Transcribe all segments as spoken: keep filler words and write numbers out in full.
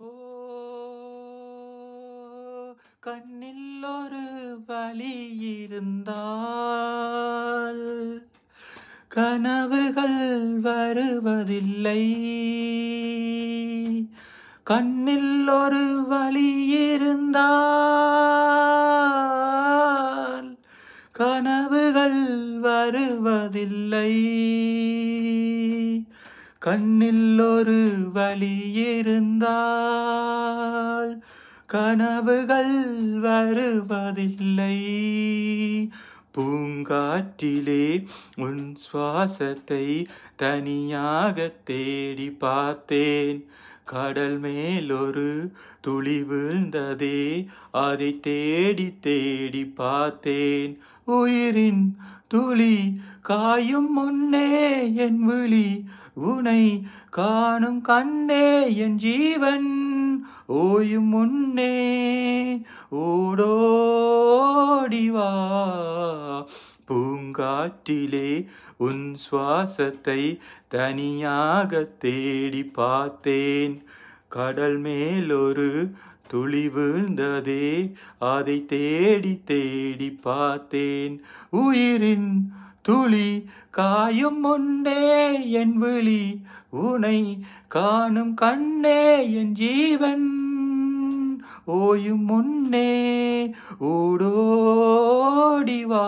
ஓ கண்ணில் ஒரு வலி இருந்தால் கனவுகள் வருவதில்லை. கண்ணில் ஒரு வலி இருந்தால் கனவுகள் வருவதில்லை. கண்ணில் ஒரு வலி இருந்தால் கனவுகள் வருவதில்லை. பூங்காற்றிலே உன் சுவாசத்தை தனியாக தேடி பார்த்தேன். கடல் மேல் ஒரு துளி விழுந்ததே, அதை தேடி தேடி பார்த்தேன். உயிரின் துளி காயும் முன்னே என் விழி உனை காணும் கண்ணே, என் ஜீவன் ஓயும் முன்னே ஓடோடிவா. பூங்காற்றிலே உன் சுவாசத்தை தனியாக தேடி பார்த்தேன். கடல் மேல் ஒரு துளி விழுந்ததே, அதை தேடி தேடி பார்த்தேன். உயிரின் துளி காயும் முன்னே என் விழி உனை காணும் கண்ணே, என் ஜீவன் ஓயும் முன்னே ஓடோடிவா.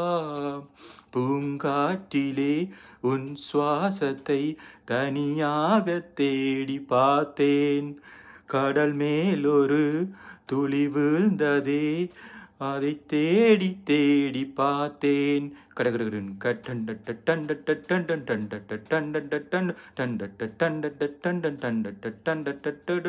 பூங்காற்றிலே உன் சுவாசத்தை தனியாக தேடி பார்த்தேன். கடல் மேல் ஒரு துளி விழுந்ததே, அதை தேடி தேடி பார்த்தேன். கடகடன் கட்டண்ட டண்ட டண்ட டண்ட டண்ட டண்ட டண்ட டண்ட டண்ட டண்ட டண்ட டண்ட.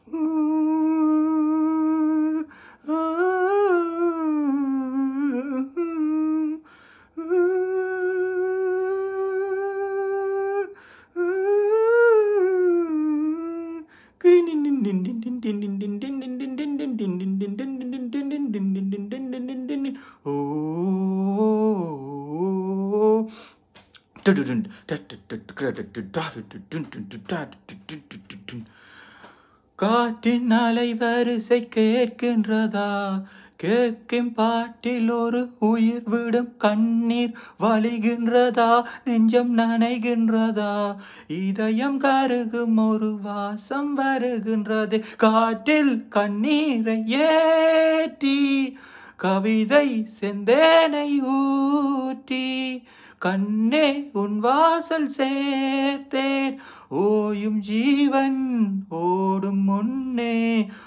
காற்றின் அலைவரிசை கேட்கின்றதா? கேட்கும் பாட்டில் ஒரு உயிர் விடும் கண்ணீர் வழிகின்றதா? நெஞ்சம் நனைகின்றதா? இதயம் கருகும் ஒரு வாசம் வருகின்றது. காற்றில் கண்ணீரை ஏற்றி கவிதை செந்தேனை ஊற்றி கண்ணே உன் வாசல் சேர்த்தேன். ஓயும் ஜீவன் ஓடும் முன்னே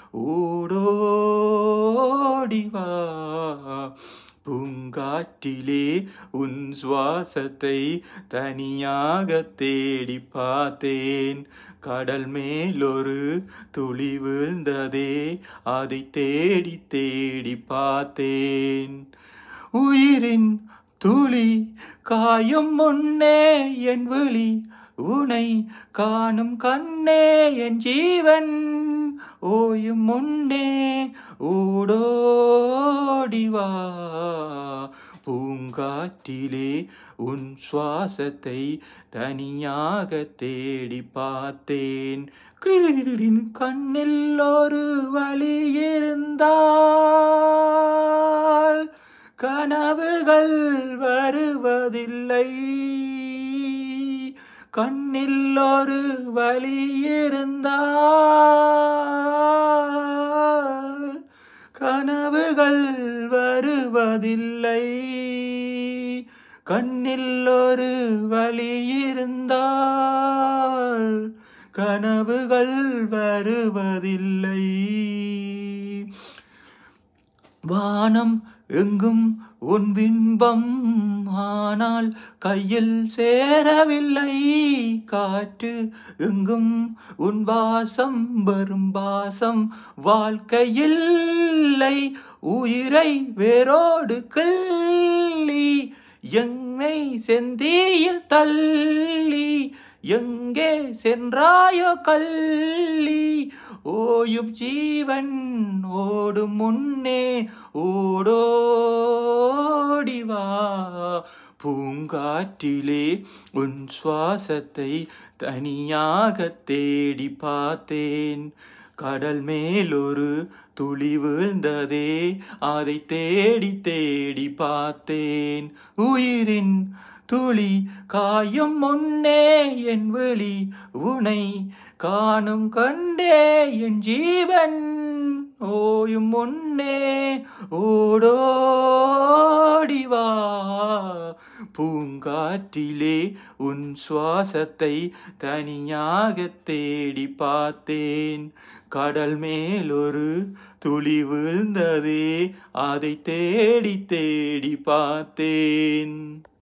ஓடோடிவா. பூங்காற்றிலே உன் சுவாசத்தை தனியாக தேடி பார்த்தேன். கடல் மேல் ஒரு துளி விழுந்ததே, அதை தேடி தேடி பார்த்தேன். உயிரின் துளி காயும் முன்னே என் விழி உனை காணும் கண்ணே, என் ஜீவன் ஓயும் முன்னே ஓடோடிவா. பூங்காற்றிலே உன் சுவாசத்தை தனியாக தேடி பார்த்தேன். கண்ணில் ஒரு வலி இருந்தால் கனவுகள் வருவதில்லை. கண்ணில் ஒரு வலி இருந்தால் கனவுகள் வருவதில்லை. கண்ணில் ஒரு வலி இருந்தால் கனவுகள் வருவதில்லை. வானம் எங்கும் உன் பிம்பம், ஆனால் கையில் சேரவில்லை. காற்று எங்கும் உன் வாசம், வெறும் வாசம் வாழ்க்கையில்லை. உயிரை வேரோடு கிள்ளி என்னை செந்தியில் தள்ளி எங்கே சென்றாயோ கள்ளி. ஓயும் ஜீவன் ஓடும் முன்னே ஓடோடிவா. பூங்காற்றிலே உன் சுவாசத்தை தனியாக தேடி பார்த்தேன். கடல் மேல் ஒரு துளி விழுந்ததே, அதை தேடி தேடி பார்த்தேன். உயிரின் துளி காயும் முன்னே என் விழி உனை காணும் கண்டே, என் ஜீவன் ஓயும் முன்னே ஓடோடிவா. பூங்காற்றிலே உன் சுவாசத்தை தனியாக தேடி பார்த்தேன். கடல் மேல் ஒரு துளி விழுந்ததே, அதை தேடி தேடி பார்த்தேன்.